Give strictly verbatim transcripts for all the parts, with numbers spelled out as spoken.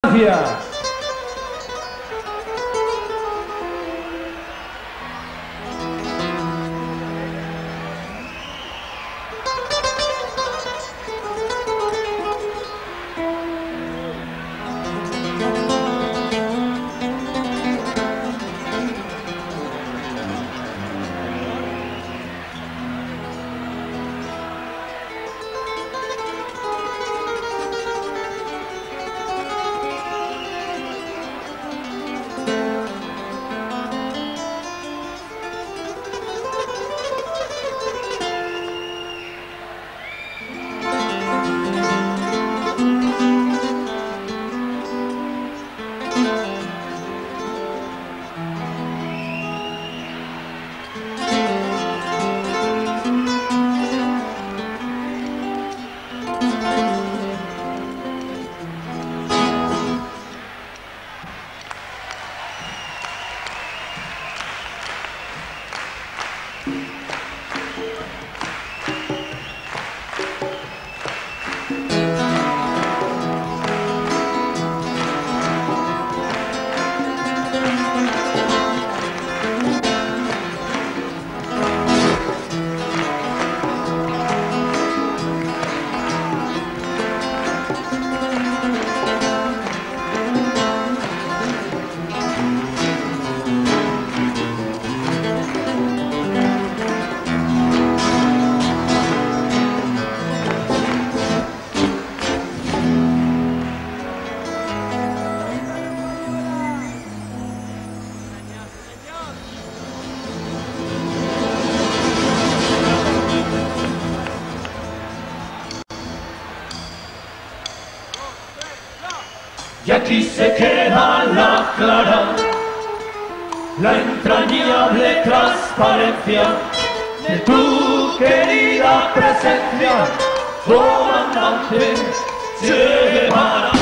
gracias. Y aquí se queda la clara, la entrañable transparencia de tu querida presencia, comandante Che Guevara.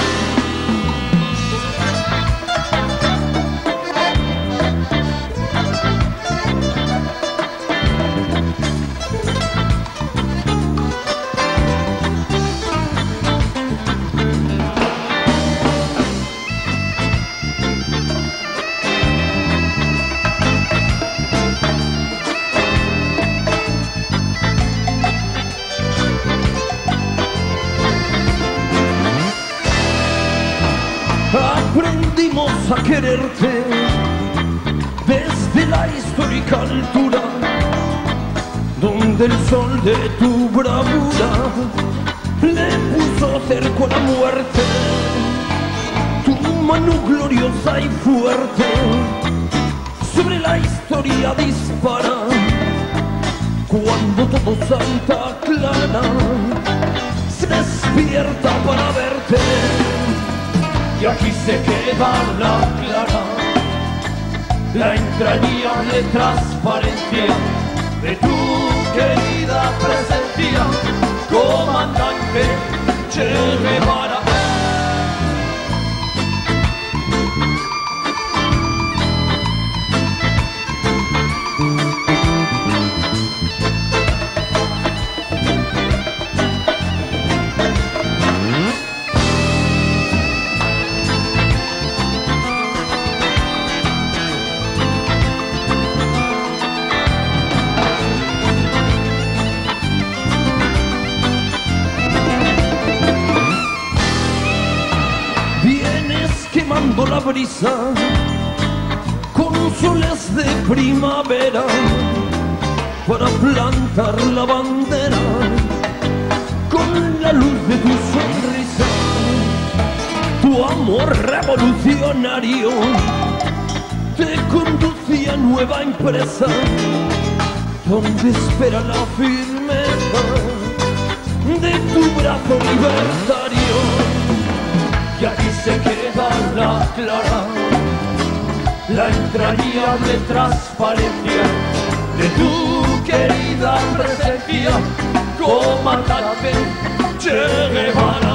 Aprendimos a quererte desde la histórica altura, donde el sol de tu bravura le puso cerco a la muerte. Tu mano gloriosa y fuerte sobre la historia dispara, cuando todo Santa Clara se despierta para verte. Y aquí se queda la clara, la entrañable transparencia de tu querida presencia, comandante Che Guevara. La brisa con soles de primavera para plantar la bandera con la luz de tu sonrisa. Tu amor revolucionario te conducía a nueva empresa, donde espera la firmeza de tu brazo libertario. Y aquí se queda la clara, la entrañable transparencia de tu querida presencia, comandante Che Guevara.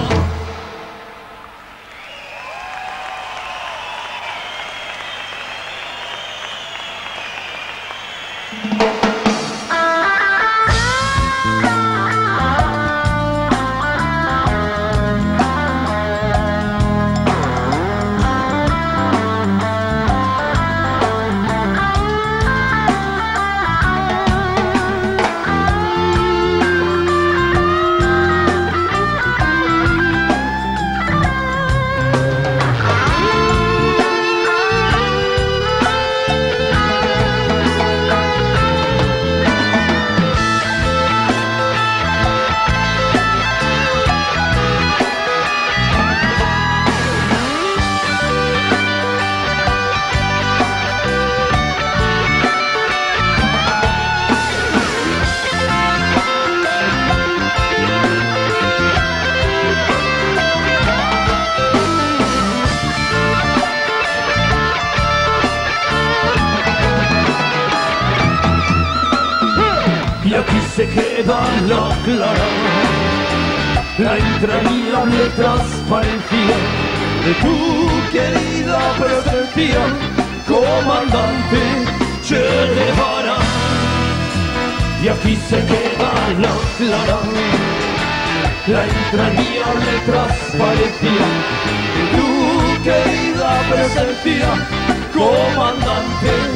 la clara, la entrañable transparencia de tu querida presencia, comandante Che Guevara. Y aquí se queda la clara, la entrañable transparencia de tu querida presencia, comandante